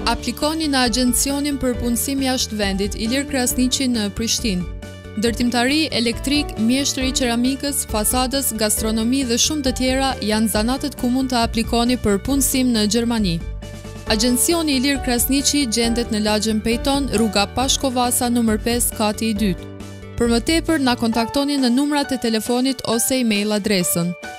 Aplikoni në Agjencionin për Punësim Jashtë Vendit, Ilir Krasniqi në Prishtinë. Ndërtimtari, elektrik, mjeshtri i qeramikës, fasadës, gastronomi dhe shumë të tjera janë zanatet ku mund të aplikoni për punësim në Gjermani. Agjencioni Ilir Krasniqi gjendet në lagjen Pejton, rruga Pashkovasa nr. 5, kati i 2. Për më tepër, na kontaktoni në numrat e telefonit ose email adresën